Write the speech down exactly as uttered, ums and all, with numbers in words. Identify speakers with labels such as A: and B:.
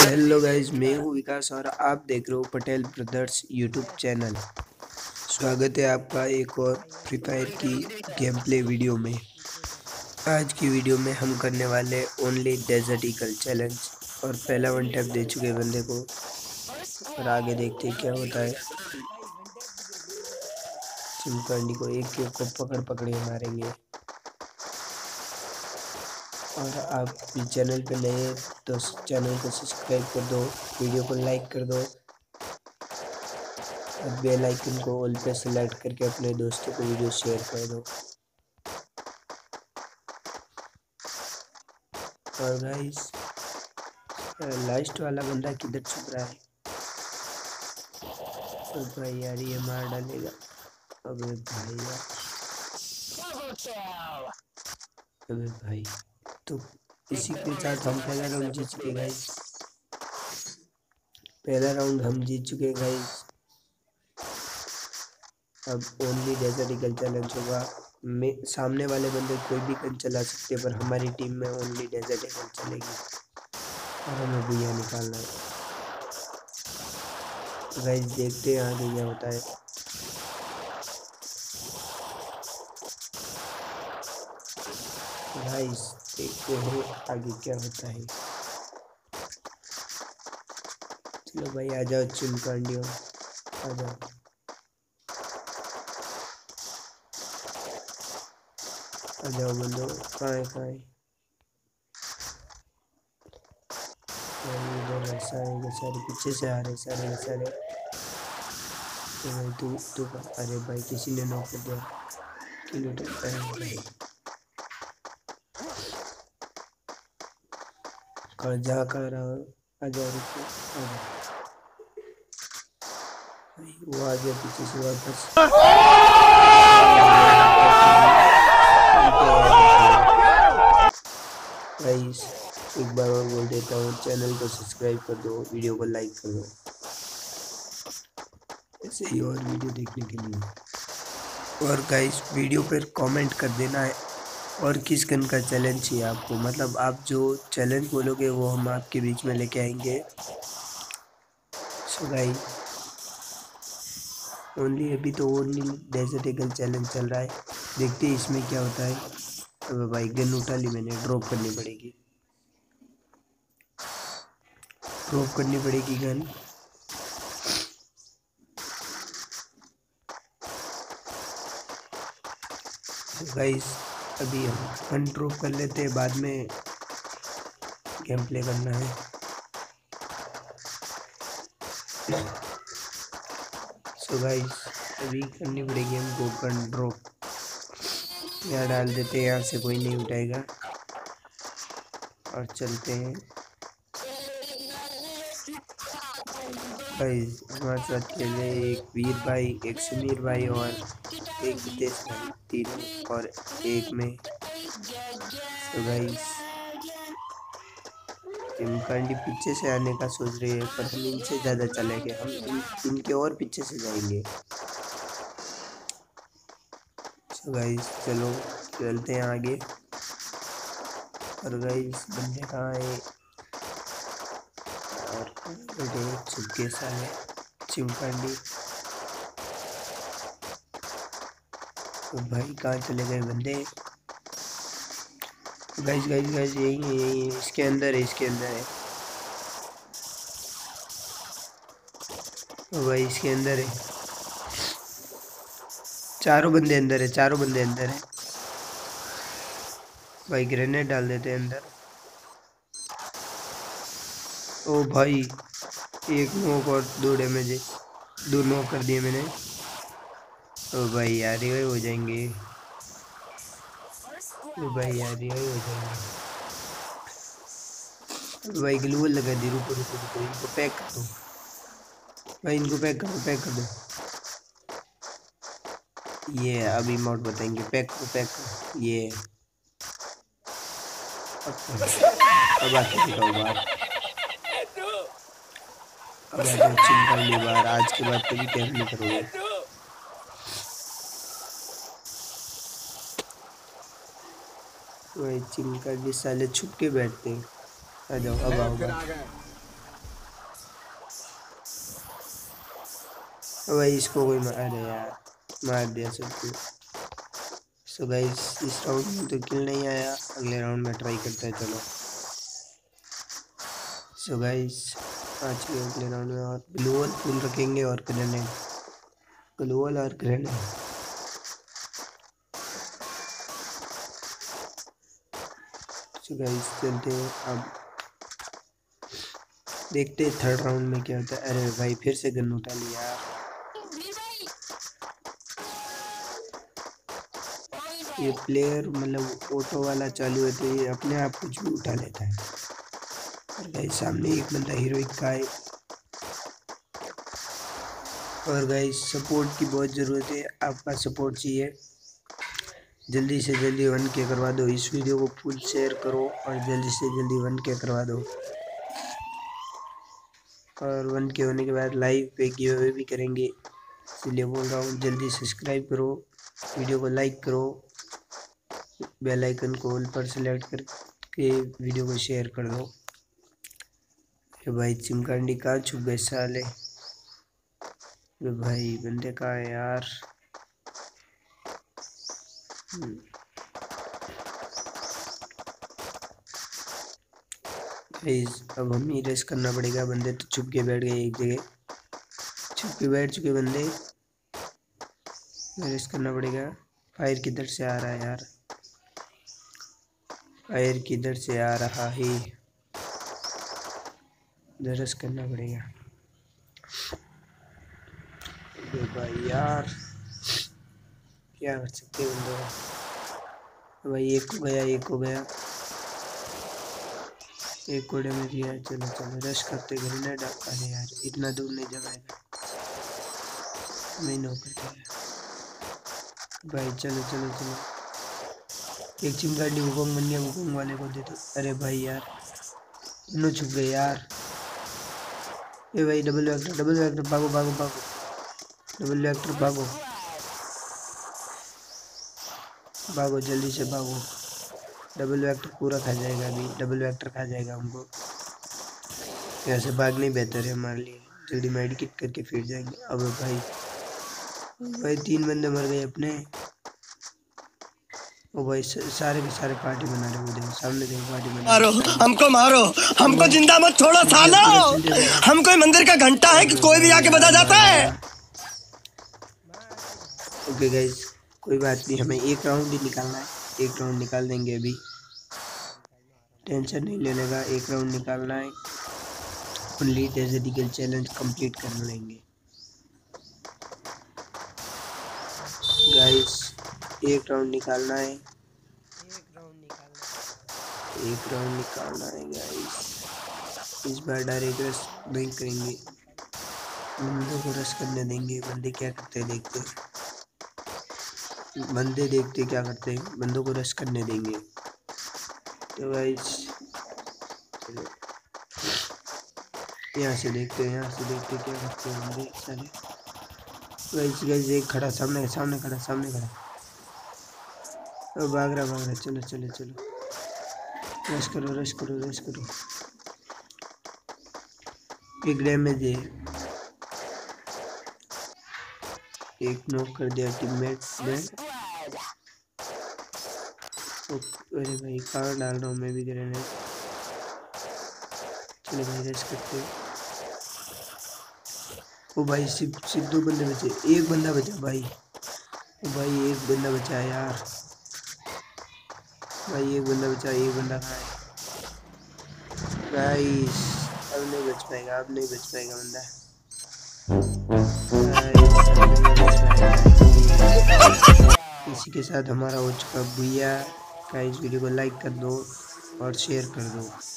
A: Hello guys, मैं हूँ विकास और आप देख रहे हो पटेल ब्रदर्स यूट्यूब चैनल। स्वागत है आपका एक और फ्री फायर की गेम प्ले वीडियो में। आज की वीडियो में हम करने वाले ओनली डेजर्ट ईगल चैलेंज और पहला वन टैप दे चुके बंदे को और आगे देखते हैं क्या होता है। चिमकांडी को एक एक को पकड़ पकड़ के मारेंगे। और आप भी चैनल पे नए हैं तो चैनल को सब्सक्राइब कर दो, वीडियो को लाइक कर दो और बेल आइकन को ऑल पे सेलेक्ट करके अपने दोस्तों को वीडियो शेयर कर दो। और गाइस, लास्ट वाला बंदा किधर छुप रहा है? तो भाई यार ये मार डालेगा। अबे भाई यार, अबे भाई, तो इसी के साथ हम पहला राउंड जीत चुके गाइस। पहला राउंड हम जीत चुके गाइस। अब ओनली डेजर्ट ईगल चैलेंज होगा। में सामने वाले बंदे कोई भी गन चला सकते हैं, पर हमारी टीम में ओनली डेजर्ट ईगल चलेगी और हमें भैया निकालना है। गाइस देखते हैं आगे क्या होता है। गाइस देखते हैं आगे क्या होता है। चलो भाई आ जाओ चिमकांडियों, आ जाओ। आ जाओ बंदो, कहाँ है कहाँ है? इधर ऐसा है कि सारे पीछे से आ रहे सारे के सारे। तो भाई तू तू अरे भाई किसी ने नॉक कर दिया। किल उठा भाई, कहाँ जा कर रहा हूँ? आ जाओ रुको, आ जाओ भाई। वो आ गया पीछे से वापस। गाइस एक बार और बोल देता हूँ, चैनल को सब्सक्राइब कर दो, वीडियो को लाइक कर दो ऐसे ही और वीडियो देखने के लिए। और गाइस वीडियो पर कमेंट कर देना है और किस गन का चैलेंज चाहिए आपको। मतलब आप जो चैलेंज बोलोगे वो हम आपके बीच में लेके आएंगे। सो गाइस ओनली अभी तो ओनली डेजर्ट ईगल चैलेंज चल रहा है, देखते हैं इसमें क्या होता है। तो भाई गन उठा ली मैंने, ड्रॉप करनी पड़ेगी, ड्रॉप करनी पड़ेगी गन। गाइस अभी हम गन ड्रॉप कर लेते हैं, बाद में गेम प्ले करना है। सो गाइस अभी करनी पड़ेगी हमको गन ड्रॉप। यहाँ डाल देते हैं, यहाँ से कोई नहीं उठाएगा और चलते हैं। गाइस हमारे साथ खेले एक वीर भाई, एक समीर भाई और एक हितेश भाई, तीनों और एक में। तो गाइस चिमकांडी पीछे से आने का सोच रही है, पर हम इनसे ज़्यादा चलेंगे, हम इन, इनके और पीछे से जाएंगे। तो गाइस चलो चलते हैं आगे। और गाइस बंदे कहाँ है? और बड़े चुपके साले चिमकांडी। तो भाई कहाँ चले गए बंदे? गाइस गाइस गाइस यही है यही है, इसके अंदर है इसके अंदर है। तो भाई इसके अंदर है, चारों बंदे अंदर है, चारों बंदे अंदर है। भाई ग्रेनेड डाल देते हैं अंदर। ओ भाई एक नॉक और दो डैमेज है, दो नॉक कर दिए मैंने। ओ भाई यार रिवाइव हो जाएंगे, ओ भाई यार रिवाइव हो जाएंगे। भाई ग्लूवल लगा दी, रुको रुको रुको, इनको पैक कर दो भाई, इनको पैक कर दो, पैक कर दो। ये अभी मोड बताएंगे, पैक करो पैक करो। ये अब आके दिखाओ बाहर, अब आ जाओ चिमकांडी बाहर, आज के बाद कभी कैम्प नहीं करोगे। वही चिमकांडी साले छुप के बैठते हैं। आ जाओ अब आओ बाहर। भाई इसको कोई मार, अरे यार मार दिया सबको। सो गाइस इस राउंड में तो किल नहीं आया, अगले राउंड में ट्राई करते हैं चलो। सो गाइस आज के अगले राउंड में और ग्लोअल फुल रखेंगे और ग्रेनेड, ग्लोअल और ग्रेनेड। सो गाइस चलते हैं अब, देखते हैं थर्ड राउंड में क्या होता है। अरे भाई फिर से गन उठा लिया यार, ये प्लेयर मतलब ऑटो वाला चालू है तो ये अपने आप कुछ भी उठा लेता है। और गाइस सामने एक बंदा हीरोइक का है, और गाइस सपोर्ट की बहुत ज़रूरत है, आपका सपोर्ट चाहिए। जल्दी से जल्दी वन के करवा दो, इस वीडियो को फुल शेयर करो और जल्दी से जल्दी वन के करवा दो। और वन के होने के बाद लाइव पे गिव अवे भी करेंगे, इसलिए बोल रहा हूँ जल्दी सब्सक्राइब करो, वीडियो को लाइक करो, बेल आइकन को ऑल पर सेलेक्ट करके वीडियो को शेयर कर दो। अरे भाई चिमकांडी कहाँ छुप गए साले, अरे भाई बंदे कहाँ है यार। गाइस अब हम ही रेस करना पड़ेगा, बंदे तो छुप के बैठ गए एक जगह, छुप के बैठ चुके बंदे, रेस करना पड़ेगा। फायर किधर से आ रहा है यार, फायर किधर से आ रहा है, रेस करना पड़ेगा। अरे भाई यार क्या कर सकते बंदे, भाई एक को गया एक को गया एक कोड़े में दिया। चलो चलो रश करते ग्रेनेड, अरे यार इतना दूर नहीं जमाएगा, नहीं नो करते भाई। चलो चलो चलो एक चिमगाड़ी वुकोंग बन गया, वुकोंग वाले को दे दो। अरे भाई यार दोनों छुप गए यार, ए भाई डबल वेक्टर डबल वेक्टर भागो भागो भागो, डबल वेक्टर भागो भागो जल्दी से भागो, डबल वेक्टर पूरा खा जाएगा, अभी डबल वेक्टर खा जाएगा हमको, यहाँ से भागने बेहतर है हमारे लिए, जल्दी मेडिकेट करके फिर जाएंगे। अब भाई भाई तीन बंदे मर गए अपने, ओ भाई सारे के सारे पार्टी बना रहे, वो देखो सामने देखो पार्टी बना
B: मारो हमको, मारो हमको, जिंदा मत छोड़ो सालो, हम कोई मंदिर का घंटा है कि कोई भी आके बजा जाता है।
A: ओके गाइस कोई बात नहीं, हमें एक राउंड ही निकालना है, एक राउंड निकाल देंगे, अभी टेंशन नहीं लेने का, एक राउंड निकालना है, ओनली डेजर्टिकल चैलेंज कंप्लीट कर लेंगे गाइस। एक राउंड निकालना है, एक राउंड निकालना है गाइस, इस बार डायरेक्ट रश नहीं करेंगे, बंदों को रश करने देंगे, बंदे क्या करते हैं देखते हैं, बंदे देखते क्या करते हैं, बंदों को रश करने देंगे। तो गाइस चलो यहाँ से देखते हैं, यहाँ से देखते क्या करते हैं बंदे सारे। गाइस गाइस एक खड़ा सामने सामने खड़ा सामने खड़ा, भाग रहा भाग रहा, चलो चलो चलो रश करो रश करो रश करो, एक डैमेज है, एक नॉक कर दिया टीममेट ने। अरे भाई कहाँ डाल रहा हूँ मैं भी ग्रेनेड, चलो भाई रश करते हैं। ओ भाई सिर्फ सिर्फ दो बंदे बचे, एक बंदा बचा भाई, ओ भाई एक बंदा बचा यार, भाई एक बंदा बचा, एक बंदा कहाँ है गाइस, अब नहीं बच पाएगा, अब नहीं बच पाएगा बंदा गाइस। इसी के साथ हमारा हो चुका भैया गाइस, वीडियो को लाइक कर दो और शेयर कर दो।